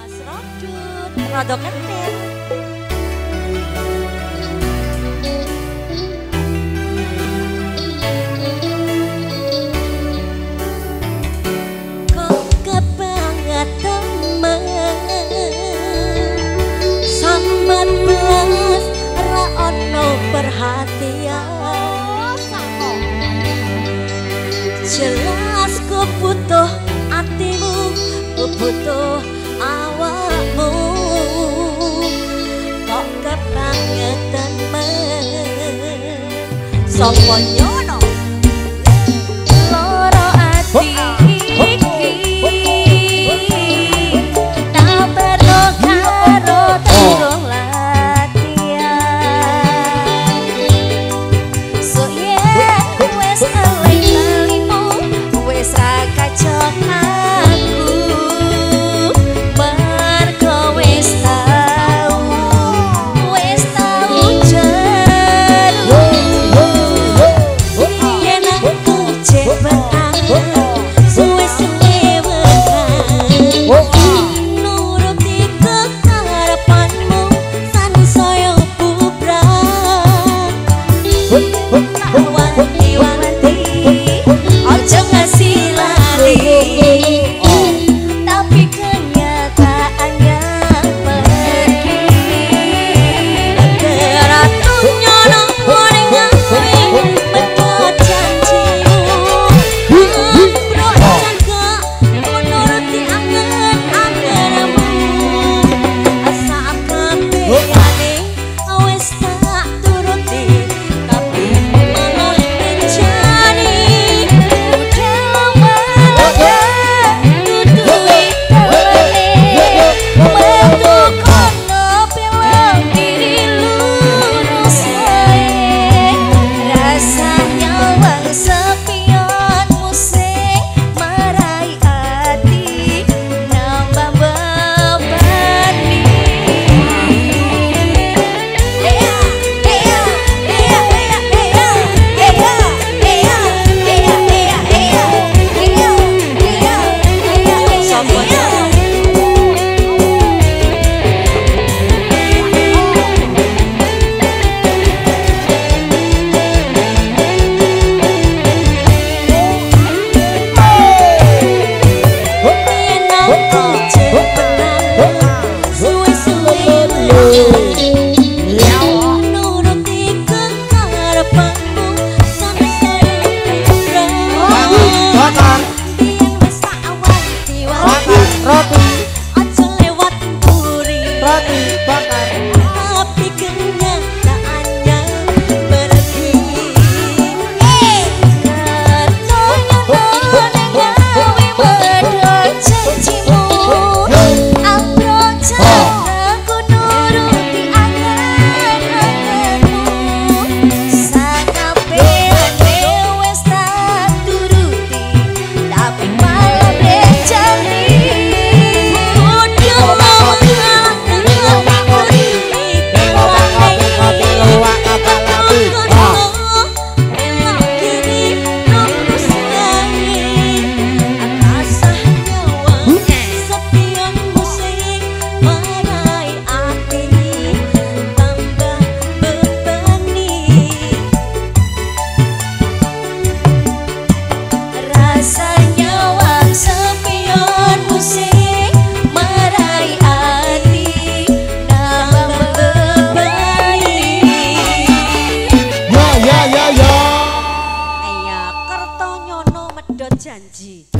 Mas Rodut, rada kentir. Kok kebanget temen sambat belas ra ono perhatian. Jelas ku butuh hatimu, ku butuh awakmu. Kok kebangetan men sapa nyono loro ati iki tak perlu karo turun latihan. So yeah wes alay-alaymu wes ra kacok aku mergo wes tau jeru yen aku cepetan suwe-suwe wekan nuruti kekarepanmu sansaya bubrah wanti-wanti ojo ngasih lari tapi kenyataannya pergi keratu nyono ning kowe medhot janjimu bro jaga menuruti angen-angenmu asa kabehane wis tak turuti tapi malah bencani udah lama dudui telene metu kono bilang diri lurus wae rasanya wang sepion musik marai hati nambah beban nuruti kekarepanmu sansaya bubrah yen wis tak wanti-wanti aja lewat mburi tapi kenyataannya pergi katanya ning gawe medhot janjimu abro aku nuruti angen-angenmu sakabehane wis tak turuti tapi malah bencani janji